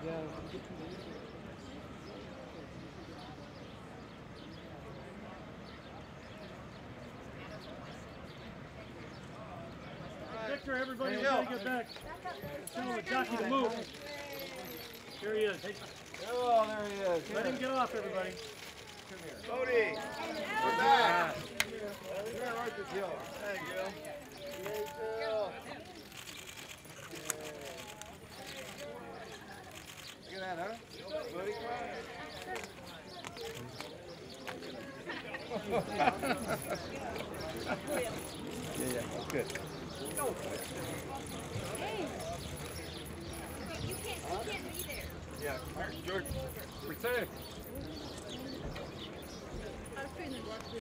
Victor, everybody, we gotta get back. Tell the jockey to move. Here he is. Oh, there he is. Let him get off, everybody. Come here. Cody, we're back. We're gonna ride this hill. There you go. Look at that, huh? Buddy crying. Yeah, that's good. Hey. You can't be there. Yeah, George, return.